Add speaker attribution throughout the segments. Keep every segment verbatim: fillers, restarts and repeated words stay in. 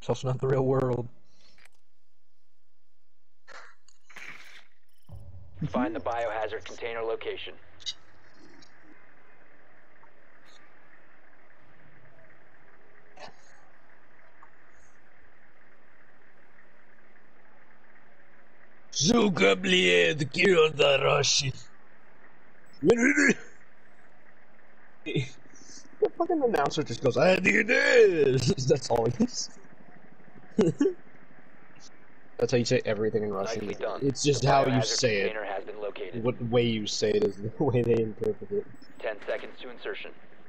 Speaker 1: It's not the real world.
Speaker 2: Find the biohazard container location.
Speaker 1: Сука, блядь, Киода Раши. The fucking announcer just goes, I do this! That's all he is. That's how you say everything in Russian.
Speaker 2: Nicely done.
Speaker 1: It's just
Speaker 2: The
Speaker 1: how you
Speaker 2: biohazard
Speaker 1: say it.
Speaker 2: container has been located.
Speaker 1: What way you say it is the way they interpret it.
Speaker 2: Ten seconds to insertion.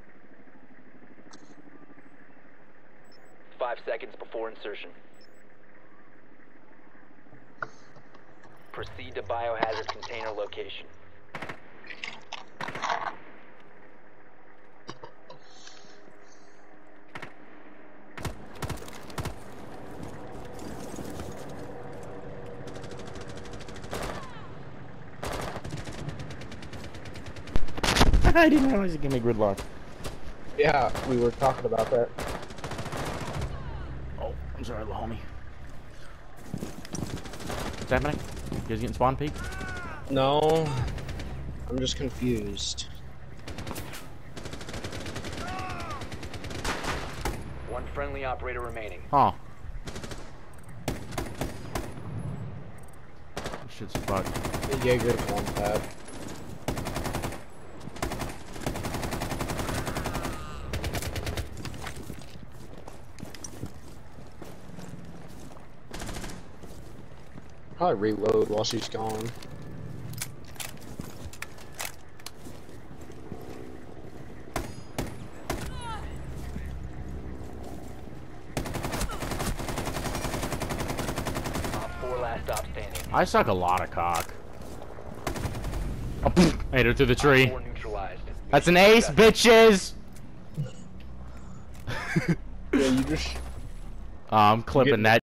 Speaker 2: Five seconds before insertion. Proceed to biohazard container location.
Speaker 3: I didn't realize it gave me gridlock.
Speaker 1: Yeah, we were talking about that.
Speaker 3: Oh, I'm sorry, little homie. What's happening? You guys getting spawn peek?
Speaker 1: No, I'm just confused.
Speaker 2: One friendly operator remaining.
Speaker 3: Huh. This shit's fucked.
Speaker 1: The Jaeger's one tab. Probably reload while she's gone.
Speaker 2: Four last stop standing.
Speaker 3: I suck a lot of cock. Oh, pfft, ate her through the tree.
Speaker 2: Four neutralized.
Speaker 3: That's an ace, bitches!
Speaker 1: Yeah, you just...
Speaker 3: I'm clipping that.